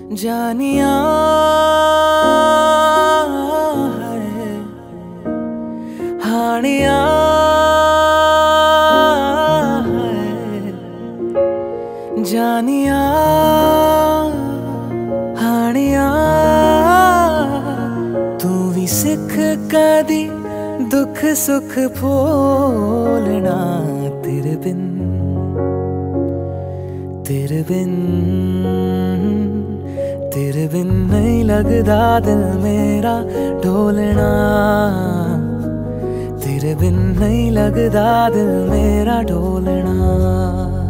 जानिया है हानिया है जानिया हानिया तू भी सिख कदी दुख सुख भोलना तेरे बिन तेरे बिन तेरे बिन नहीं लगदा दिल मेरा ढोलना तेरे बिन नहीं लगदा दिल मेरा ढोलना।